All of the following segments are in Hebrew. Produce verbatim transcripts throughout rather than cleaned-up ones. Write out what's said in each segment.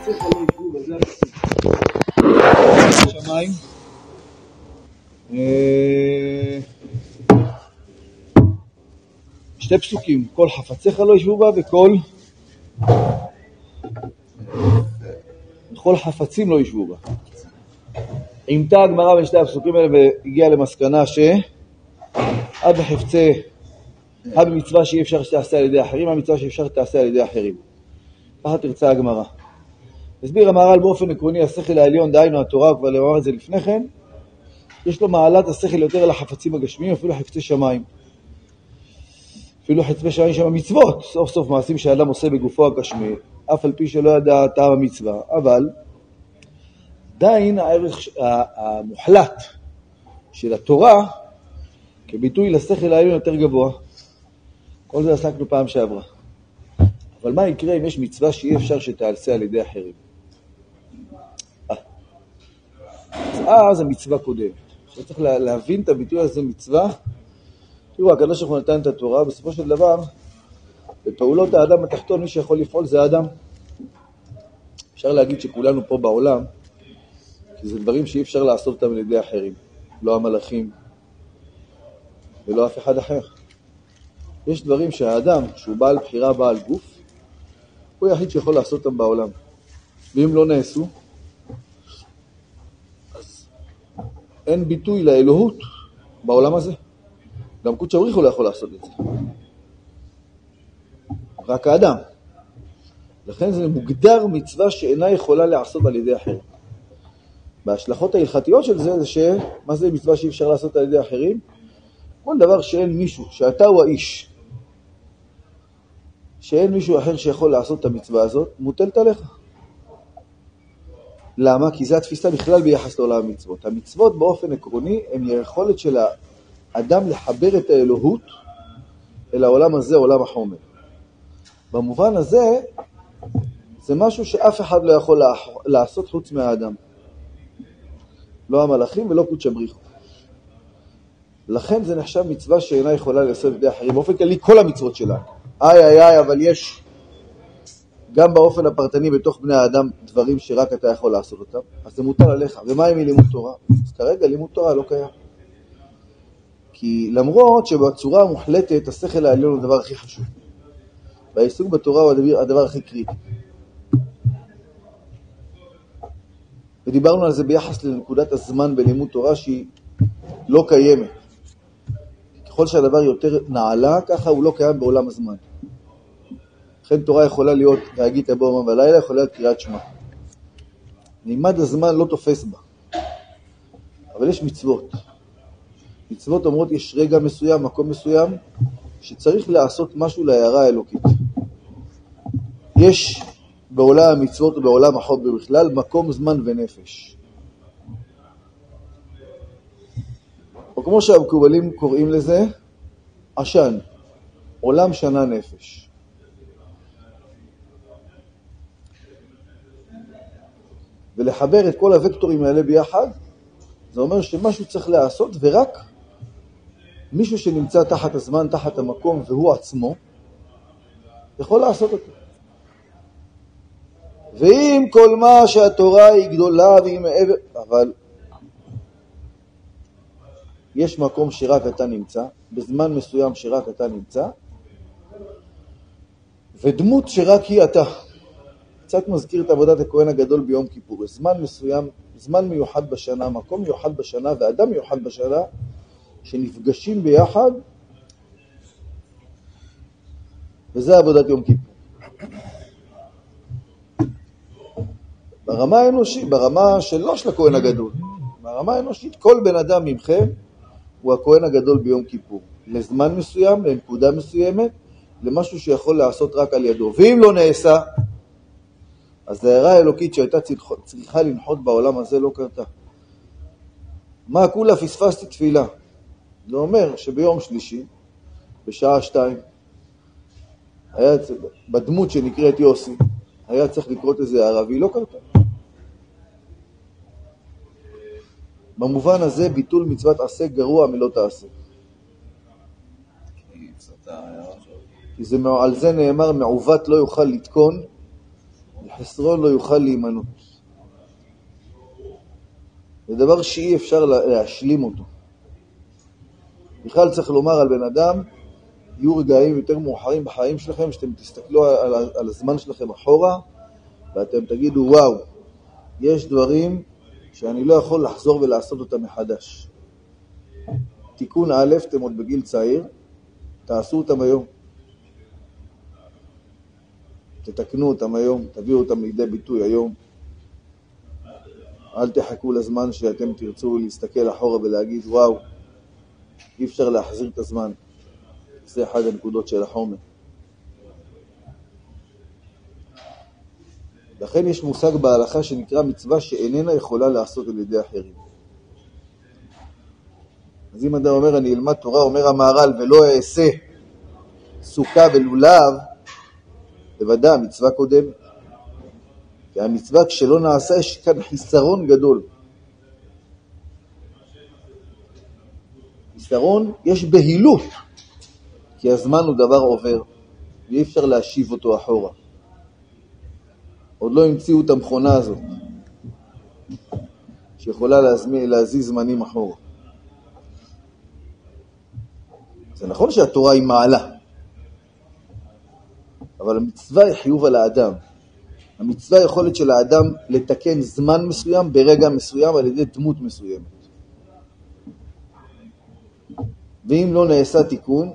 חפציך לא ישבו בזה הפסוק. שמיים. שתי פסוקים, כל חפציך לא ישבו בה וכל וכל חפצים לא ישבו בה. עמתה הגמרא בין שתי הפסוקים האלה והגיעה למסקנה שעד החפצה, עד מצווה שאי אפשר שתעשה על ידי אחרים, המצווה שאפשר שתעשה על ידי אחרים. ככה תרצה הגמרא. הסביר המהר"ל באופן עקרוני, השכל העליון, דהיינו התורה, כבר לומר את זה לפני כן, יש לו מעלת השכל יותר על החפצים הגשמיים, אפילו חפצי שמיים. אפילו חפצי שמיים שם המצוות, סוף סוף מעשים שהאדם עושה בגופו הגשמי, אף על פי שלא ידע טעם המצווה, אבל עדיין הערך המוחלט של התורה כביטוי לשכל העליון יותר גבוה. כל זה עסקנו פעם שעברה. אבל מה יקרה אם יש מצווה שאי אפשר שתעשה על ידי אחרים? אז המצווה קודמת. עכשיו צריך להבין את הביטוי הזה מצווה. תראו, הקדוש ברוך הוא נתן את התורה, בסופו של דבר, בפעולות האדם התחתון, מי שיכול לפעול זה האדם. אפשר להגיד שכולנו פה בעולם, כי זה דברים שאי אפשר לעשות אותם על ידי אחרים. לא המלאכים, ולא אף אחד אחר. יש דברים שהאדם, שהוא בעל בחירה, בעל גוף, הוא היחיד שיכול לעשות אותם בעולם. ואם לא נעשו, אז אין ביטוי לאלוהות בעולם הזה. גם קודש הבריך הוא לא יכול לעשות את זה. רק האדם. לכן זה מוגדר מצווה שאינה יכולה לעשות על ידי אחרים. בהשלכות ההלכתיות של זה, זה שמה זה מצווה שאי אפשר לעשות על ידי אחרים? כל דבר שאין מישהו, שאתה הוא האיש, שאין מישהו אחר שיכול לעשות את המצווה הזאת, מוטלת עליך. למה? כי זו התפיסה בכלל ביחס לעולם המצוות. המצוות באופן עקרוני הן היכולת של האדם לחבר את האלוהות אל העולם הזה, עולם החומר. במובן הזה, זה משהו שאף אחד לא יכול לעשות חוץ מהאדם. לא המלאכים ולא קודש הבריך. לכן זה נחשב מצווה שאינה יכולה לעשות על ידי אחרים. באופן כללי כל המצוות שלה. איי איי איי, אבל יש גם באופן הפרטני בתוך בני האדם דברים שרק אתה יכול לעשות אותם. אז זה מוטל עליך. ומה עם לימוד תורה? אז כרגע לימוד תורה לא קיים. כי למרות שבצורה המוחלטת השכל העליון הוא הדבר הכי חשוב. והעיסוק בתורה הוא הדבר, הדבר הכי קריטי. ודיברנו על זה ביחס לנקודת הזמן בלימוד תורה שהיא לא קיימת. ככל שהדבר יותר נעלה, ככה הוא לא קיים בעולם הזמן. לכן תורה יכולה להיות להגיד בו יומם ולילה, יכולה להיות קריאת שמע. מימד הזמן לא תופס בה. אבל יש מצוות. מצוות אומרות יש רגע מסוים, מקום מסוים, שצריך לעשות משהו להערה האלוקית. יש בעולם המצוות ובעולם החוק בכלל מקום, זמן ונפש. או כמו שהמקובלים קוראים לזה, עשן, עולם שנה נפש. ולחבר את כל הוקטורים האלה ביחד, זה אומר שמשהו צריך לעשות, ורק מישהו שנמצא תחת הזמן, תחת המקום, והוא עצמו, יכול לעשות אותו. ואם כל מה שהתורה היא גדולה והיא מעבר, אבל יש מקום שרק אתה נמצא, בזמן מסוים שרק אתה נמצא, ודמות שרק היא אתה. קצת מזכיר את עבודת הכהן הגדול ביום כיפור. זמן מסוים, זמן מיוחד בשנה, מקום מיוחד בשנה, ואדם מיוחד בשנה, שנפגשים ביחד, וזה עבודת יום כיפור. ברמה האנושית, ברמה שלא של הכהן הגדול, ברמה האנושית, כל בן אדם ממכם הוא הכהן הגדול ביום כיפור. לזמן מסוים, לנקודה מסוימת, למשהו שיכול לעשות רק על ידו. ואם לא נעשה, אז ההערה האלוקית שהייתה צריכה לנחות בעולם הזה לא קרתה. מה כולה פספסתי תפילה? זה אומר שביום שלישי, בשעה שתיים, היה, בדמות שנקראת יוסי, היה צריך לקרות איזה הערה, והיא לא קרתה. במובן הזה ביטול מצוות עשה גרוע מלא תעשה. כי זה, על זה נאמר מעוות לא יוכל לתקון, חסרון לא יוכל להימנות. זה דבר שאי אפשר להשלים אותו. בכלל צריך לומר על בן אדם, יהיו רגעים יותר מאוחרים בחיים שלכם, שאתם תסתכלו על, על הזמן שלכם אחורה, ואתם תגידו, וואו, יש דברים שאני לא יכול לחזור ולעשות אותם מחדש. תיקון א', אתם עוד בגיל צעיר, תעשו אותם היום. תתקנו אותם היום, תביאו אותם לידי ביטוי היום. אל תחכו לזמן שאתם תרצו להסתכל אחורה ולהגיד, וואו, אי אפשר להחזיר את הזמן. זה אחד הנקודות של החומר. לכן יש מושג בהלכה שנקרא מצווה שאיננה יכולה לעשות על ידי אחרים. אז אם אדם אומר, אני אלמד תורה, אומר המהר"ל, ולא אעשה סוכה ולולב, בוודאי המצווה קודמת. כי המצווה כשלא נעשה, יש כאן חיסרון גדול. חיסרון, יש בהילות, כי הזמן הוא דבר עובר, ואי אפשר להשיב אותו אחורה. עוד לא המציאו את המכונה הזאת, שיכולה להזיז זמנים אחורה. זה נכון שהתורה היא מעלה, אבל המצווה היא חיוב על האדם. המצווה יכולת של האדם לתקן זמן מסוים ברגע מסוים על ידי דמות מסוימת. ואם לא נעשה תיקון,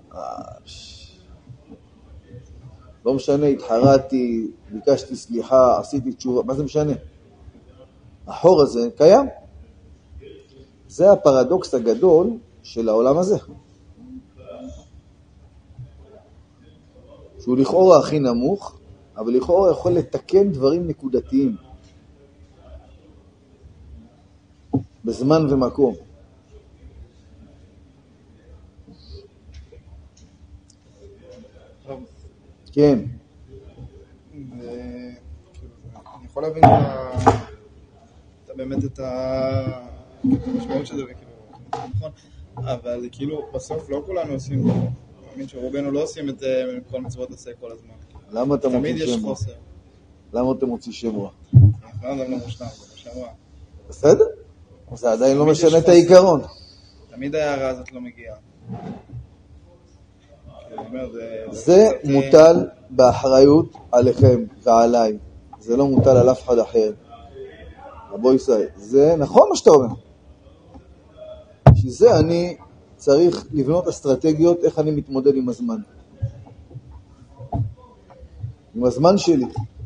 לא משנה, התחרתי, ביקשתי סליחה, עשיתי תשובה, מה זה משנה? החור הזה קיים. זה הפרדוקס הגדול של העולם הזה. שהוא לכאורה הכי נמוך, אבל לכאורה יכול לתקן דברים נקודתיים. בזמן ומקום. כן. אני יכול להבין את באמת את המשמעות של זה, נכון, אבל כאילו בסוף לא כולנו עושים, אני מאמין שרובנו לא עושים את כל מצוות עשה כל הזמן. למה אתה תמיד מוציא יש שם רע? חוסר. למה אתה מוציא שם רע? אנחנו לא אדם לא מושלם, זה שם רע. בסדר? זה עדיין לא תמיד יש משנה את חוסר. העיקרון. תמיד ההערה הזאת לא מגיעה. אני אומר, זה קצת, מוטל באחריות עליכם ועליי. זה לא מוטל על אף אחד אחר. רבו ישראל, זה נכון מה שאתה אומר. שזה אני צריך לבנות אסטרטגיות איך אני מתמודד עם הזמן. עם הזמן שלי.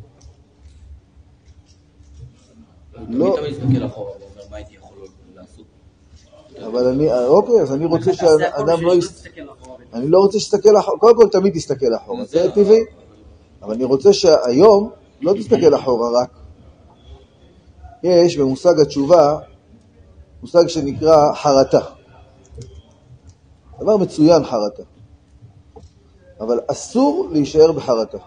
לא. תמיד מסתכל אחורה ואומר מה הייתי יכול לעשות. אבל אני, אוקיי, אז אני רוצה שהאדם לא יסתכל אחורה. אני לא רוצה שתסתכל אחורה, קודם כל תמיד תסתכל אחורה, זה טבעי. אבל אני רוצה שהיום לא תסתכל אחורה רק. יש במושג התשובה, מושג שנקרא חרטה. דבר מצוין חרטה. אבל אסור להישאר בחרטה.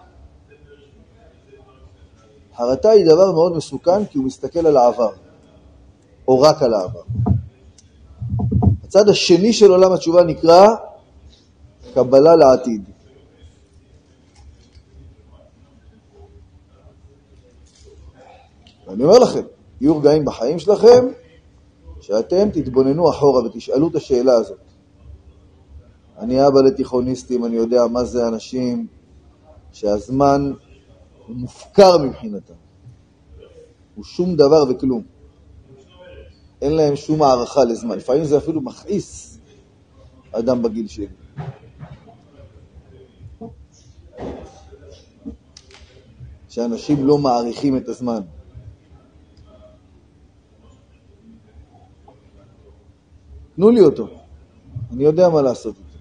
חרטה היא דבר מאוד מסוכן כי הוא מסתכל על העבר, או רק על העבר. הצד השני של עולם התשובה נקרא קבלה לעתיד. ואני אומר לכם, יהיו רגעים בחיים שלכם שאתם תתבוננו אחורה ותשאלו את השאלה הזאת. אני אבא לתיכוניסטים, אני יודע מה זה אנשים שהזמן הוא מופקר מבחינתם. הוא שום דבר וכלום. אין להם שום הערכה לזמן. לפעמים זה אפילו מכעיס אדם בגיל שלי. שאנשים לא מעריכים את הזמן. תנו לי אותו. אני יודע מה לעשות איתו.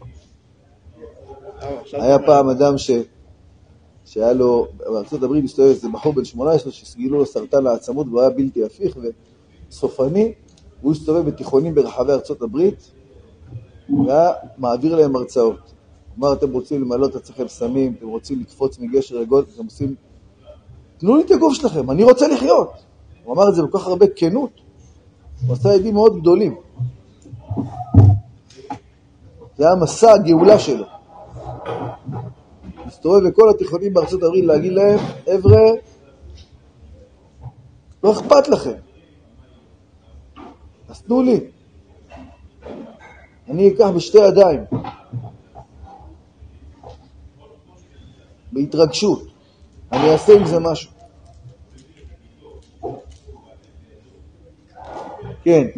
היה פעם אדם ש... שהיה לו, בארצות הברית מסתובב איזה בחור בן שמונה עשרה שסגילו לו סרטן העצמות והוא היה בלתי הפיך וסופני, והוא הסתובב בתיכונים ברחבי ארצות הברית והיה מעביר להם הרצאות. אמר, אתם רוצים למלא את עצמכם סמים, אתם רוצים לקפוץ מגשר לגול, אתם עושים... תנו לי את הגוף שלכם, אני רוצה לחיות. הוא אמר את זה בכל כך הרבה כנות, הוא עשה עדים מאוד גדולים. זה היה מסע הגאולה שלו. מסתובב בכל התיכונים בארצות הברית להגיד להם, עברה, לא אכפת לכם. אז תנו לי. אני אקח בשתי ידיים. בהתרגשות. אני אעשה עם זה משהו. כן.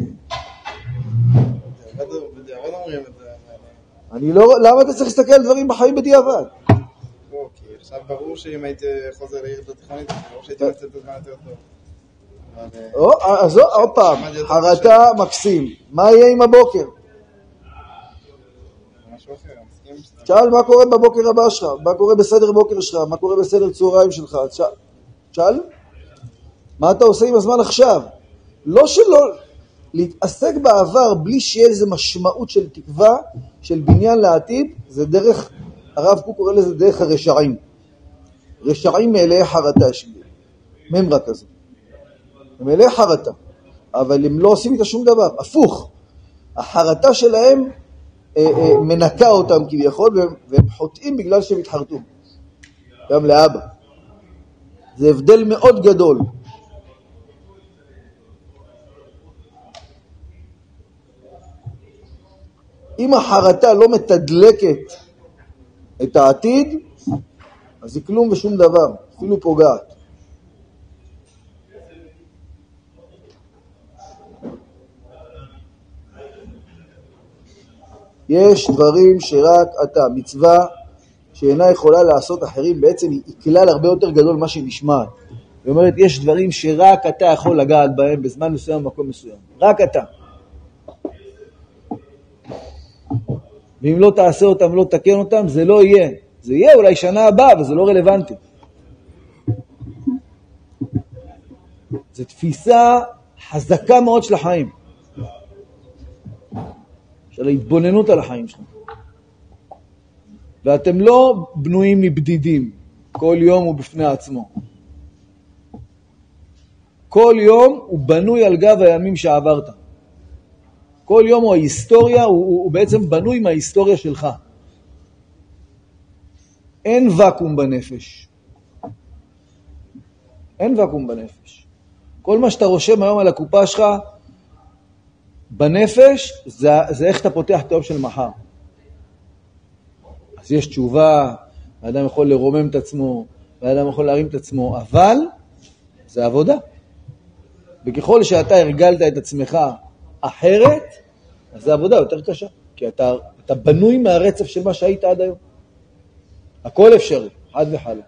בדיעבד אומרים את זה. אני לא... למה אתה צריך להסתכל על דברים בחיים בדיעבד? לא, כי עכשיו ברור שאם הייתי חוזר לעיר התיכונית, ברור שהייתי מצאת את הזמן יותר טוב. אז עוד פעם, חרטה מקסים. מה יהיה עם הבוקר? משהו אחר, אני מסכים. שאל מה קורה בבוקר הבא שלך, מה קורה בסדר בוקר שלך, מה קורה בסדר צהריים שלך. שאל, מה אתה עושה עם הזמן עכשיו? לא שלא להתעסק בעבר בלי שיהיה איזו משמעות של תקווה, של בניין לעתיד, זה דרך, הרב קוק קורא לזה דרך הרשעים. רשעים מלאי חרטה שלי, ממרה כזו. הם מלאי חרטה, אבל הם לא עושים איתה שום דבר, הפוך. החרטה שלהם אה, אה, מנקה אותם כביכול, והם, והם חוטאים בגלל שהם התחרטו. גם לאבא. זה הבדל מאוד גדול. אם החרטה לא מתדלקת את העתיד, אז זה כלום ושום דבר, אפילו פוגעת. יש דברים שרק אתה, מצווה שאינה יכולה לעשות אחרים, בעצם היא כלל הרבה יותר גדול ממה שהיא נשמעת. היא אומרת, יש דברים שרק אתה יכול לגעת בהם בזמן מסוים, במקום מסוים. רק אתה. ואם לא תעשה אותם ולא תקן אותם, זה לא יהיה. זה יהיה אולי שנה הבאה, אבל זה לא רלוונטי. זו תפיסה חזקה מאוד של החיים. של ההתבוננות על החיים שלנו. ואתם לא בנויים מבדידים. כל יום הוא בפני עצמו. כל יום הוא בנוי על גב הימים שעברת. כל יום הוא ההיסטוריה, הוא, הוא, הוא בעצם בנוי מההיסטוריה שלך. אין וקום בנפש. אין וקום בנפש. כל מה שאתה רושם היום על הקופה שלך, בנפש, זה, זה איך אתה פותח את היום של מחר. אז יש תשובה, האדם יכול לרומם את עצמו, האדם יכול להרים את עצמו, אבל זה עבודה. וככל שאתה הרגלת את עצמך אחרת, אז זה עבודה יותר קשה. כי אתה, אתה בנוי מהרצף של מה שהיית עד היום. הכל אפשרי, חד וחלק.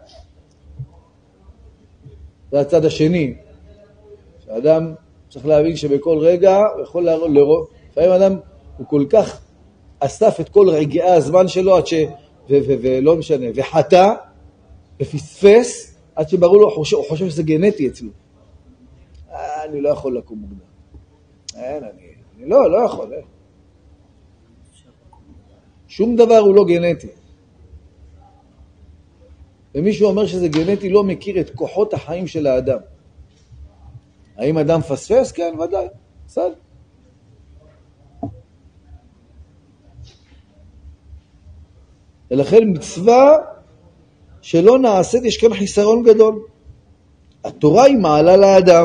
זה הצד השני. שהאדם צריך להבין שבכל רגע הוא יכול לראות, לפעמים האדם הוא כל כך אסף את כל רגעי הזמן שלו עד ש... ו- ו- ולא משנה, וחטא, ופספס, עד שברור לו, הוא חושב, הוא חושב שזה גנטי אצלו. אה, אני לא יכול לקום מוקדם. אין, אני, אני לא, לא יכול. אין. שום דבר הוא לא גנטי. ומישהו אומר שזה גנטי לא מכיר את כוחות החיים של האדם. האם אדם פספס? כן, ודאי. בסדר. ולכן מצווה שלא נעשית, יש כאן חיסרון גדול. התורה היא מעלה לאדם.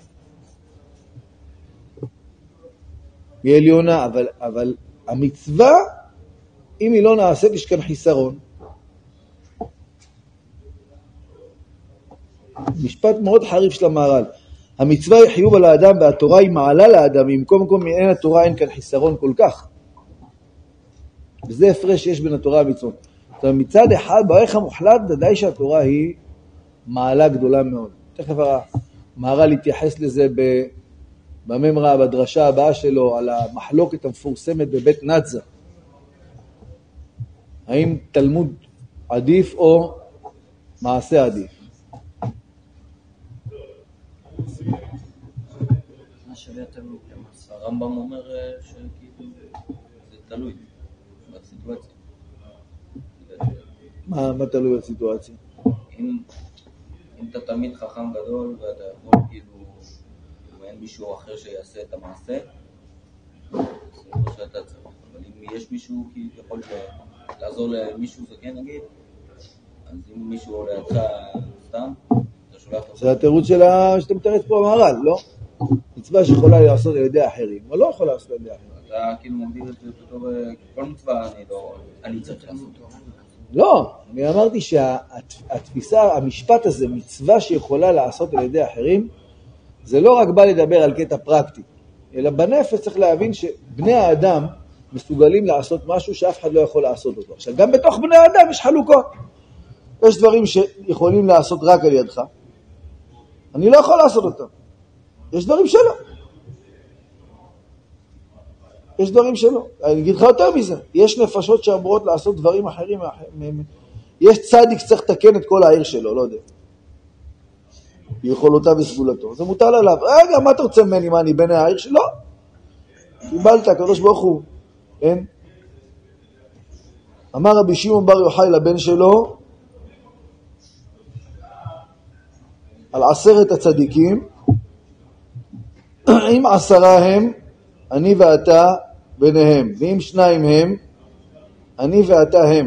היא עליונה, אבל, אבל המצווה, אם היא לא נעשית, יש כאן חיסרון. משפט מאוד חריף של המהר"ל. המצווה היא חיוב על האדם והתורה היא מעלה לאדם, אם קודם כל אין התורה אין כאן חיסרון כל כך. וזה הפרש שיש בין התורה והמצוות. זאת אומרת, מצד אחד, בערך המוחלט, ודאי שהתורה היא מעלה גדולה מאוד. תכף המהר"ל התייחס לזה בממרה, בדרשה הבאה שלו, על המחלוקת המפורסמת בבית נצה. האם תלמוד עדיף או מעשה עדיף? מה שווה תלוי, הרמב"ם אומר שכאילו זה תלוי בסיטואציה. מה, מה תלוי בסיטואציה? אם, אם אתה תמיד חכם גדול ואתה יכול כאילו, ואין מישהו אחר שיעשה את המעשה, זה לא שאתה צריך. אבל אם יש מישהו כאילו יכול לעזור למישהו זקן נגיד, אז אם מישהו לידך סתם, אתה שולח זה התירוץ של ה... שאתה מתרץ פה במהר"ל, לא? מצווה שיכולה לעשות על ידי אחרים, אבל לא יכולה לעשות על ידי אחרים. אתה כאילו מגדיר את זה בתור כל מצווה אני לא... אני צריך לעשות. לא, אני אמרתי שהתפיסה, המשפט הזה, מצווה שיכולה לעשות על ידי אחרים, זה לא רק בא לדבר על קטע פרקטי, אלא בנפש צריך להבין שבני האדם מסוגלים לעשות משהו שאף אחד לא יכול לעשות אותו. עכשיו, גם בתוך בני האדם יש חלוקות. יש דברים שיכולים לעשות רק על ידך, אני לא יכול לעשות אותם. יש דברים שלא. יש דברים שלא. אני אגיד לך יותר מזה. יש נפשות שאמורות לעשות דברים אחרים. יש צדיק שצריך לתקן את כל העיר שלו, לא יודע. יכולותיו וסגולתו. זה מוטל עליו. רגע, מה אתה רוצה ממני? מה, אני בן העיר שלו? לא. קיבלת, הקדוש ברוך הוא. אין? אמר רבי שמעון בר יוחאי לבן שלו, על עשרת הצדיקים, אם עשרה הם, אני ואתה ביניהם, ואם שניים הם, אני ואתה הם.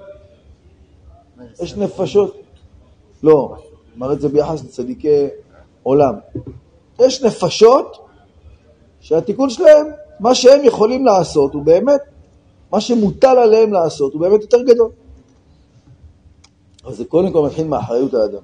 יש נפשות, לא, אמר את זה ביחס לצדיקי עולם. יש נפשות שהתיקון שלהם, מה שהם יכולים לעשות, הוא באמת, מה שמוטל עליהם לעשות, הוא באמת יותר גדול. אז זה קודם כל מתחיל מאחריות האדם.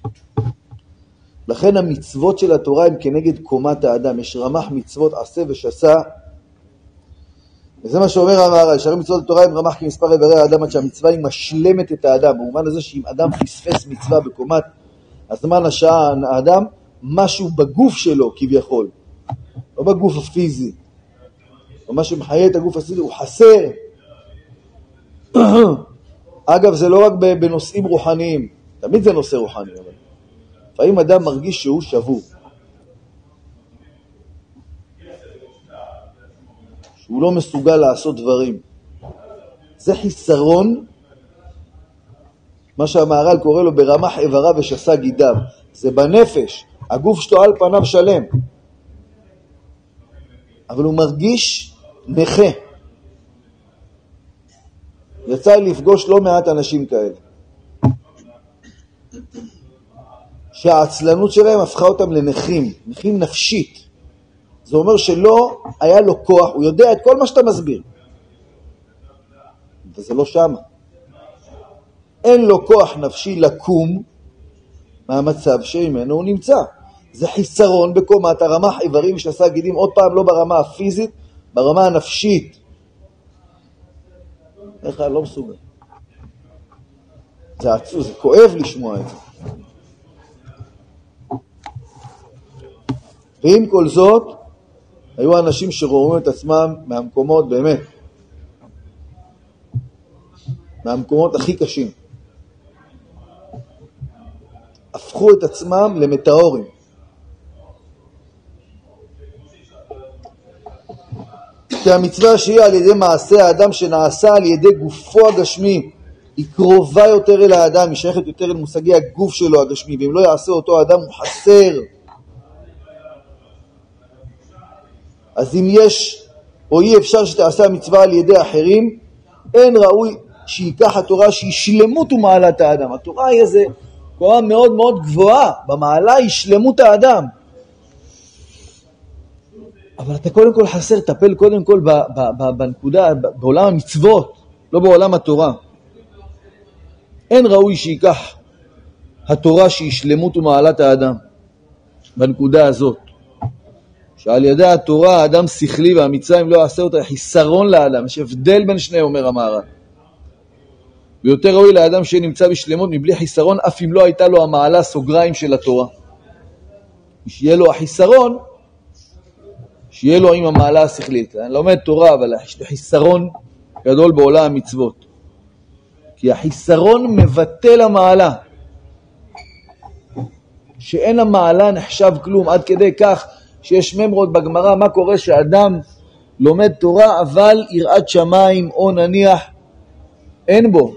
לכן המצוות של התורה הם כנגד קומת האדם. יש רמ"ח מצוות עשה ושסה. וזה מה שאומר המהר"ל, שהרי מצוות התורה הם רמ"ח כמספר איברי האדם, עד שהמצווה היא משלמת את האדם. במובן הזה שאם אדם פספס מצווה בקומת הזמן השעה האדם, משהו בגוף שלו כביכול, לא בגוף הפיזי, או מה שמחיה את הגוף הפיזי, הוא חסר. אגב, זה לא רק בנושאים רוחניים, תמיד זה נושא רוחני, אבל לפעמים אדם מרגיש שהוא שבור, שהוא לא מסוגל לעשות דברים. זה חיסרון, מה שהמהר"ל קורא לו ברמ"ח איבריו ושסה גידיו. זה בנפש, הגוף שלו על פניו שלם, אבל הוא מרגיש נכה. יצא לי לפגוש לא מעט אנשים כאלה, שהעצלנות שלהם הפכה אותם לנכים, נכים נפשית. זה אומר שלא היה לו כוח, הוא יודע את כל מה שאתה מסביר, וזה לא שם. אין לו כוח נפשי לקום מהמצב שממנו הוא נמצא. זה חיסרון בקומת הרמ"ח איברים ושסה גידים, עוד פעם לא ברמה הפיזית, ברמה הנפשית. איך לא מסוגל. זה עצוב, זה כואב לשמוע את זה. ועם כל זאת, היו אנשים שרואים את עצמם מהמקומות, באמת, מהמקומות הכי קשים. הפכו את עצמם למטאורים. כי המצווה שהיא על ידי מעשה האדם שנעשה על ידי גופו הגשמי, היא קרובה יותר אל האדם, היא שייכת יותר אל מושגי הגוף שלו הגשמי, ואם לא יעשה אותו האדם הוא חסר. אז אם יש או אי אפשר שתעשה המצווה על ידי אחרים, אין ראוי שיקח התורה שהיא שלמות ומעלת האדם. התורה היא איזה קורה מאוד מאוד גבוהה, במעלה היא שלמות האדם. אבל אתה קודם כל חסר, טפל קודם כל בנקודה, בעולם המצוות, לא בעולם התורה. אין ראוי שיקח התורה שהיא שלמות ומעלת האדם, בנקודה הזאת. שעל ידי התורה האדם שכלי והמצווה אם לא יעשה אותה חיסרון לאדם. יש הבדל בין שני, אומר המהר"ל. ויותר ראוי לאדם שנמצא בשלמות מבלי חיסרון, אף אם לא הייתה לו המעלה סוגריים של התורה. שיהיה לו החיסרון, שיהיה לו עם המעלה השכלית. אני לומד תורה, אבל יש לו חיסרון גדול בעולם המצוות. כי החיסרון מבטל המעלה. שאין המעלה נחשב כלום, עד כדי כך שיש ממרות בגמרא, מה קורה שאדם לומד תורה, אבל יראת שמיים או נניח אין בו.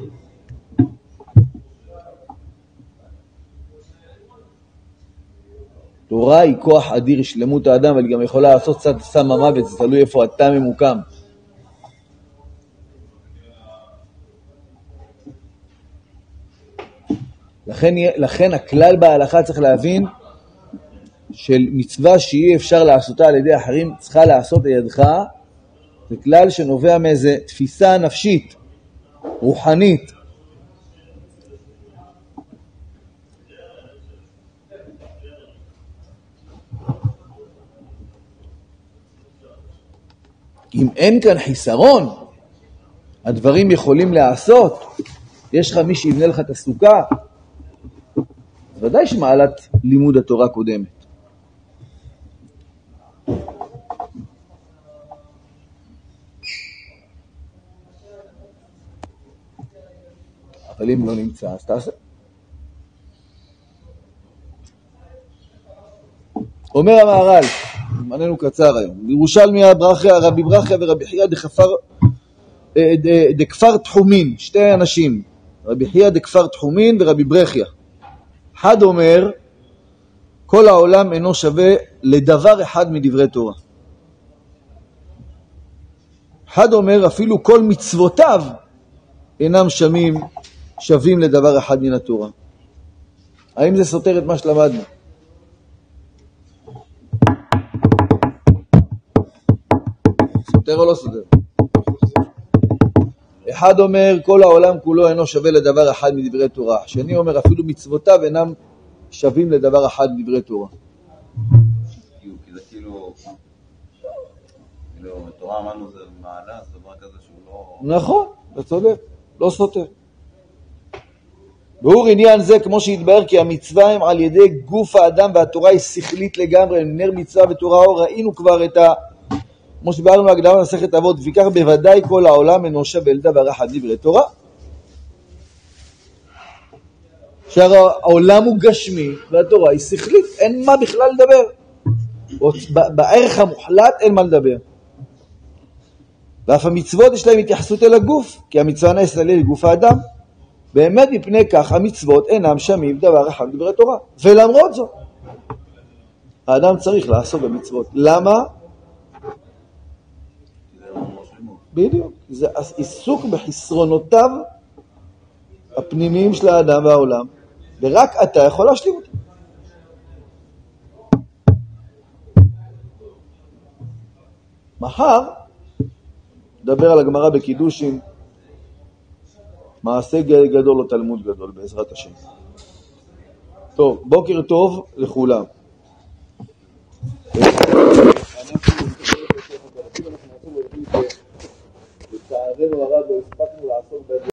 תורה היא כוח אדיר, שלמות האדם, אבל היא גם יכולה לעשות קצת סם המוות, זה תלוי איפה אתה ממוקם. לכן, לכן הכלל בהלכה צריך להבין של מצווה שאי אפשר לעשותה על ידי אחרים, צריכה לעשות על ידך. זה כלל שנובע מאיזו תפיסה נפשית, רוחנית. אם אין כאן חיסרון, הדברים יכולים לעשות. יש לך מי שיבנה לך את הסוכה, ודאי שמעלת לימוד התורה קודמת. אבל אם לא נמצא, אז תעשה. אומר המהר"ל, זמננו קצר היום, בירושלמי רבי ברכיה ורבי חייא דכפר דכפר תחומין, שתי אנשים, רבי חייא דכפר תחומין ורבי ברכיה. אחד אומר, כל העולם אינו שווה לדבר אחד מדברי תורה. אחד אומר, אפילו כל מצוותיו אינם שמים, שווים לדבר אחד מן התורה. האם זה סותר את מה שלמדנו? סותר או לא סותר? אחד אומר, כל העולם כולו אינו שווה לדבר אחד מדברי תורה. שני אומר, אפילו מצוותיו אינם שווים לדבר אחד מדברי תורה. כי זה כאילו, כאילו, תורה אמרנו זה מעלה, זה דבר כזה שהוא לא... נכון, אתה צודק, לא סותר. באור עניין זה, כמו שהתבהר, כי המצווה הם על ידי גוף האדם והתורה היא שכלית לגמרי, נר מצווה ותורה אור, ראינו כבר את ה... כמו שבארנו להקדמה מסכת אבות, וכך בוודאי כל העולם אינו שווה לדבר אחד דברי תורה. שהעולם הוא גשמי והתורה היא שכלית, אין מה בכלל לדבר. בערך המוחלט אין מה לדבר. ואף המצוות יש להם התייחסות אל הגוף, כי המצווה נעשית על ידי גוף האדם. באמת מפני כך המצוות אינם שמים דבר אחד דברי תורה. ולמרות זאת, האדם צריך לעשות במצוות. למה? בדיוק. זה עיסוק בחסרונותיו הפנימיים של האדם והעולם, ורק אתה יכול להשלים אותם. מחר נדבר על הגמרא בקידושין, מעשה גדול או תלמוד גדול בעזרת השם. טוב, בוקר טוב לכולם. לצערנו הרב לא הספקנו לעשות